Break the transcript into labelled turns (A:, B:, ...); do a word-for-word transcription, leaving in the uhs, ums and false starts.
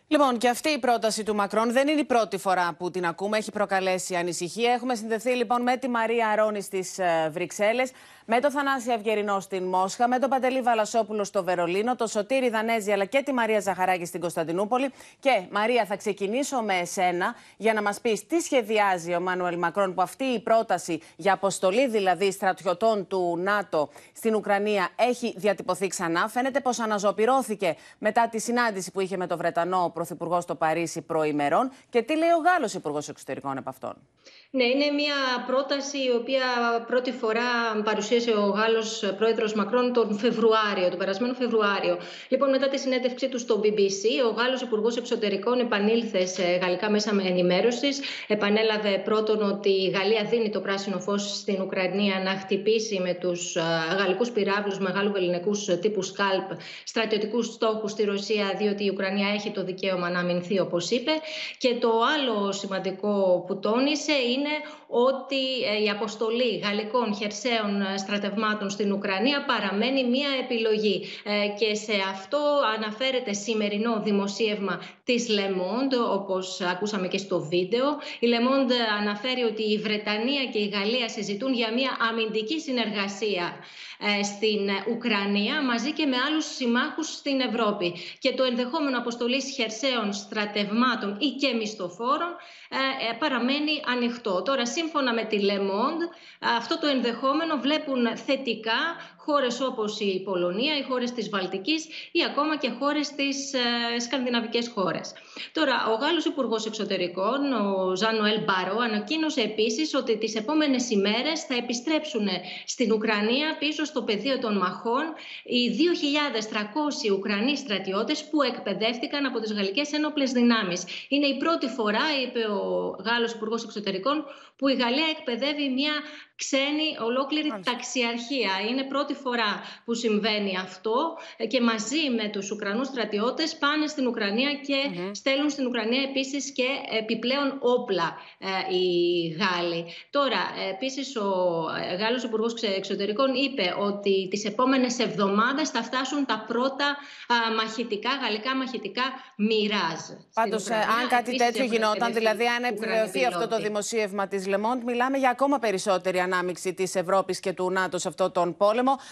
A: Λοιπόν, και αυτή η πρόταση του Μακρόν δεν είναι η πρώτη φορά που την ακούμε. Έχει προκαλέσει ανησυχία. Έχουμε συνδεθεί λοιπόν με τη Μαρία Αρώνη στις Βρυξέλλες, με τον Θανάση Αυγερινό στην Μόσχα, με τον Παντελή Βαλασόπουλο στο Βερολίνο, τον Σωτήρη Δανέζη αλλά και τη Μαρία Ζαχαράκη στην Κωνσταντινούπολη. Και Μαρία, θα ξεκινήσω με εσένα για να μας πεις τι σχεδιάζει ο Μάνουελ Μακρόν, που αυτή η πρόταση για αποστολή δηλαδή στρατιωτών του ΝΑΤΟ στην Ουκρανία έχει διατυπωθεί ξανά. Φαίνεται πως αναζωπυρώθηκε μετά τη συνάντηση που είχε με τον Βρετανό Πρωθυπουργό στο Παρίσι προημερών. Και τι λέει ο Γάλλος Υπουργός Εξωτερικών επ' αυτόν?
B: Ναι, είναι μια πρόταση η οποία πρώτη φορά παρουσίασε ο Γάλλος πρόεδρος Μακρόν τον Φεβρουάριο, τον περασμένο Φεβρουάριο. Λοιπόν, μετά τη συνέντευξή του στο μπι μπι σι, ο Γάλλος Υπουργός Εξωτερικών επανήλθε σε γαλλικά μέσα ενημέρωσης. Επανέλαβε πρώτον ότι η Γαλλία δίνει το πράσινο φως στην Ουκρανία να χτυπήσει με τους γαλλικούς πυράβλους μεγάλου βεληνικούς τύπου Σκάλπ στρατιωτικούς στόχους στη Ρωσία, διότι η Ουκρανία έχει το δικαίωμα να αμυνθεί, όπως είπε. Και το άλλο σημαντικό που τόνισε είναι ότι η αποστολή γαλλικών χερσαίων στρατευμάτων στην Ουκρανία παραμένει μία επιλογή. Και σε αυτό αναφέρεται σημερινό δημοσίευμα της Le Monde, όπως ακούσαμε και στο βίντεο. Η Le Monde αναφέρει ότι η Βρετανία και η Γαλλία συζητούν για μία αμυντική συνεργασία στην Ουκρανία μαζί και με άλλους συμμάχους στην Ευρώπη. Και το ενδεχόμενο αποστολής χερσαίων στρατευμάτων ή και μισθοφόρων παραμένει ανοιχτό. Τώρα, σύμφωνα με τη Le Monde, αυτό το ενδεχόμενο βλέπουν θετικά χώρες όπως η Πολωνία, οι χώρες της Βαλτικής ή ακόμα και χώρες της ε, σκανδιναβικές χώρες. Τώρα, ο Γάλλος Υπουργός Εξωτερικών, ο Ζαν Νοέλ Μπαρό, ανακοίνωσε επίσης ότι τις επόμενες ημέρες θα επιστρέψουν στην Ουκρανία πίσω στο πεδίο των μαχών οι δύο χιλιάδες τριακόσιοι Ουκρανοί στρατιώτες που εκπαιδεύτηκαν από τις γαλλικές ένοπλες δυνάμεις. Είναι η πρώτη φορά, είπε ο Γάλλος Υπουργός Εξωτερικών, που η Γαλλία εκπαιδεύει μια ξένη ολόκληρη Μάλιστα. ταξιαρχία. Είναι πρώτη φορά που συμβαίνει αυτό και μαζί με τους Ουκρανούς στρατιώτες πάνε στην Ουκρανία και mm-hmm. στέλνουν στην Ουκρανία επίσης και επιπλέον όπλα ε, οι Γάλλοι. Τώρα, επίσης ο Γάλλος Υπουργός Εξωτερικών είπε ότι τις επόμενες εβδομάδες θα φτάσουν τα πρώτα α, μαχητικά, γαλλικά μαχητικά Μιράζ.
A: Πάντως, αν κάτι επίσης, τέτοιο γινόταν, δηλαδή αν επιβεβαιωθεί αυτό το δημοσίευμα της Le Monde, μιλάμε για ακόμα περισσότερη ανάμειξη της Ευρώπης και του ΝΑΤΟ σε αυτόν τον πόλεμο.